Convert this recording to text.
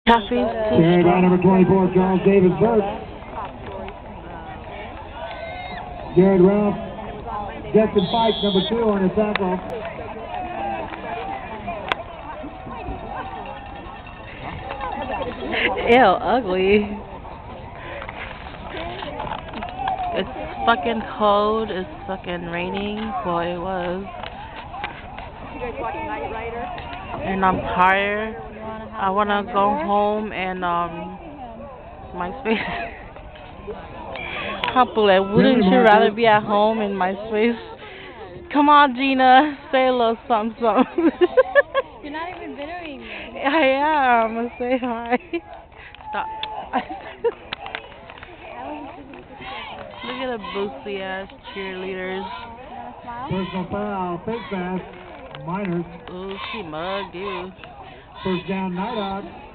Coffee's Carried by number 24, Charles Davis Burke. Jared Ralph, Justin Pike, number 2 on the tackle. Ew, ugly. It's fucking cold. It's fucking raining. Well, it was. And I'm tired. I wanna go home and MySpace. Like, wouldn't you rather be at home in MySpace? Come on, Gina, say a little something, something. You're not even videoing me. I am. Say hi. Stop. Look at the boosty ass cheerleaders. Personal foul, fake pass, Miners. Ooh, she mugged you. First down, Night Hawk.